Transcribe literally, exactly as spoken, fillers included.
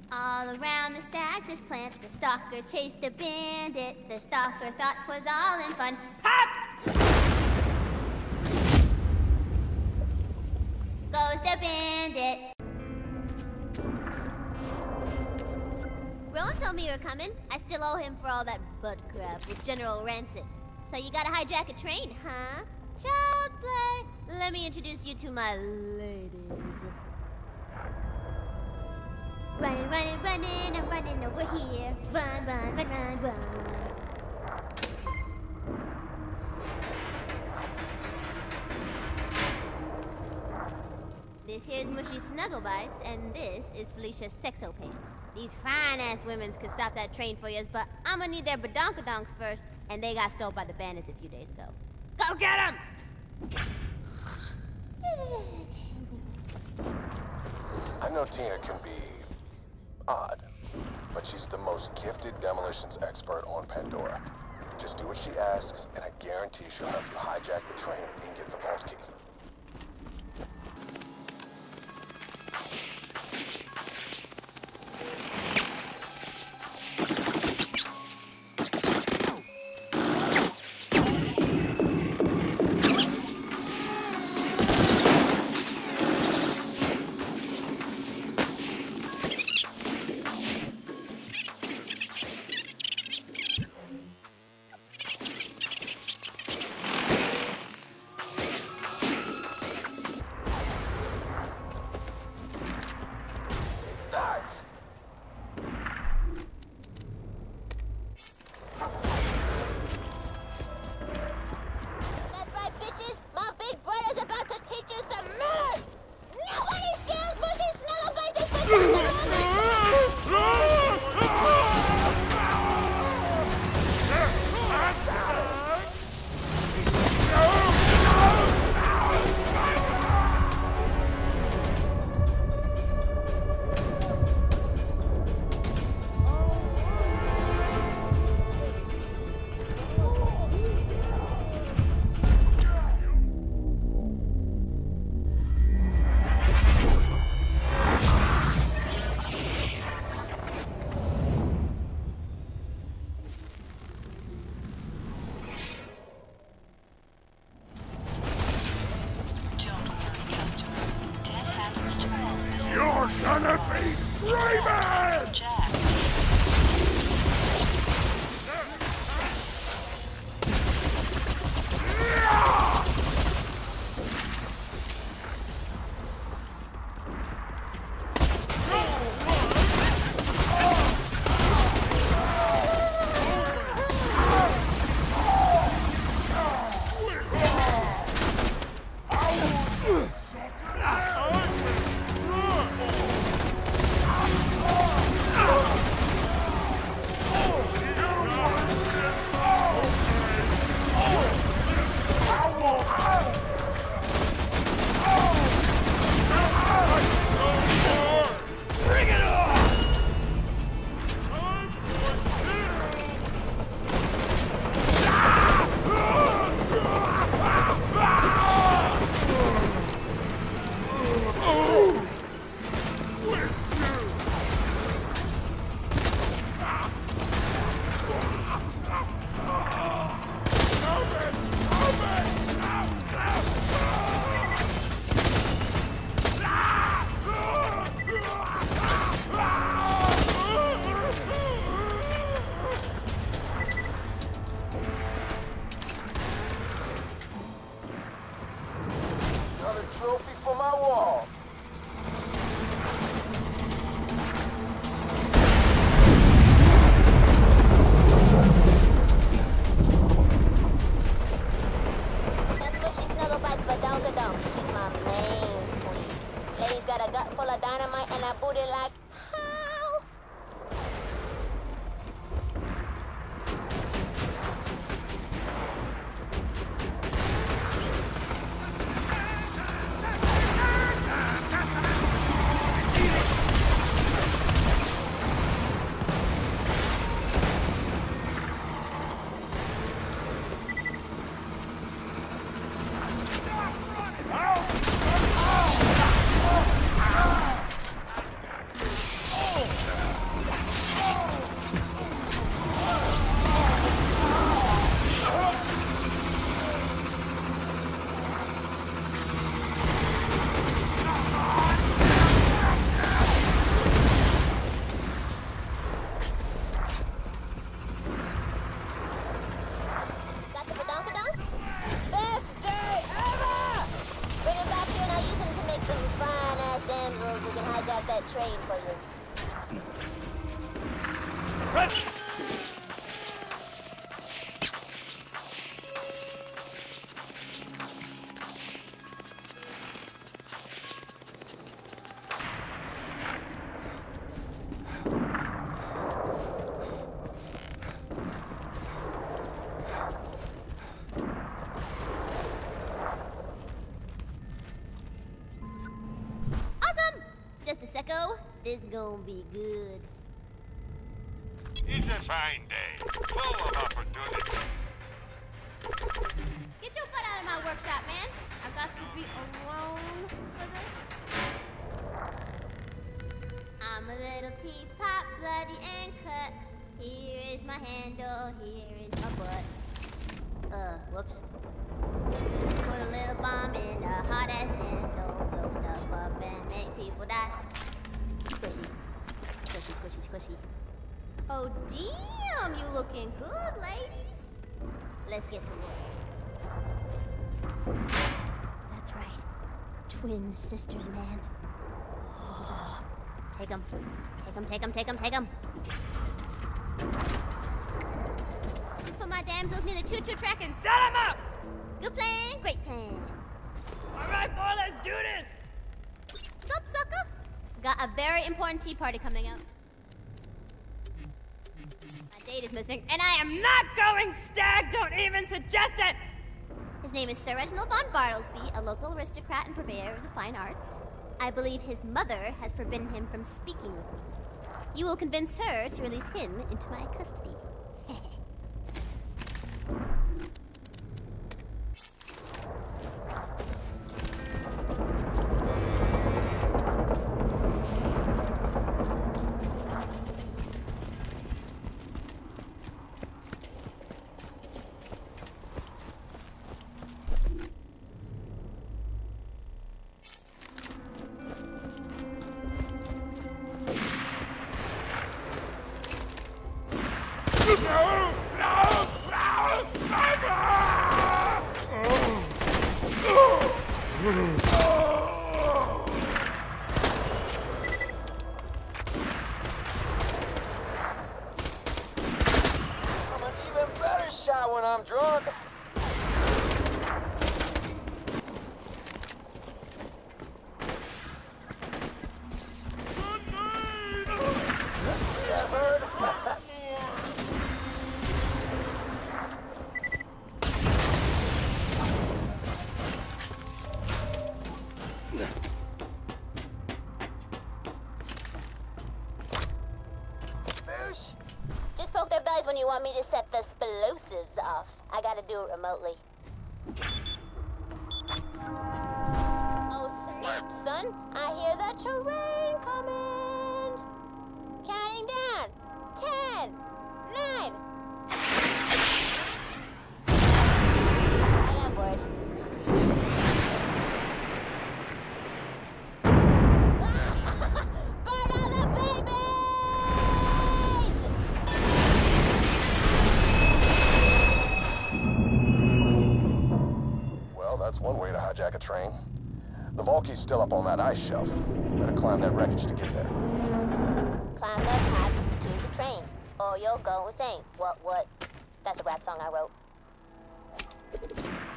All around the stacks is plants. The stalker chased the bandit. The stalker thought 'twas all in fun. Pop! Goes the bandit. Rowan told me you were coming. I still owe him for all that butt crap with General Rancid. So you gotta hijack a train, huh? Child's play. Let me introduce you to my ladies. Running, running, running, I'm running over here. Run, run, run, run, run. This here's Mushy Snugglebites, and this is Felicia's Sexo Pants. These fine-ass women's could stop that train for yous, but I'ma need their badonkadonks first, and they got stole by the bandits a few days ago. Go get 'em! I know Tina can be odd, but she's the most gifted demolitions expert on Pandora. Just do what she asks, and I guarantee she'll help you hijack the train and get the vault key. Run! Just a secco. This gonna be good. It's a fine day, full of opportunity. Get your butt out of my workshop, man. I got to be alone for this. I'm a little teapot, bloody and cut. Here is my handle, here is my butt. Uh, whoops. Put a little bomb in a hot ass dental, blow stuff up and make people die. Squishy, squishy, squishy, squishy. Oh damn, you looking good, ladies. Let's get to work. That's right, twin sisters, man. Oh, take 'em, take 'em, take 'em, take 'em, take 'em. Just put my damsels near the choo-choo track and Set him up! good plan, great plan. All right, boy, let's do this! Sup, sucker? Got a very important tea party coming up. My date is missing, and I am not. Not going stag, don't even suggest it! His name is Sir Reginald von Bartlesby, a local aristocrat and purveyor of the fine arts. I believe his mother has forbidden him from speaking with me. You will convince her to release him into my custody. I'm an even better shot when I'm drunk. That hurt. Boosh. Just poke their bellies when you want me to set the explosives off. I gotta do it remotely. Oh snap, son! I hear the terrain coming! Counting down! Ten! Nine! I got bored. Burn all the babies! Well, that's one way to hijack a train. The Volkie's still up on that ice shelf. Better climb that wreckage to get there. Climb the path to the train, or you'll go insane. What, what? That's a rap song I wrote.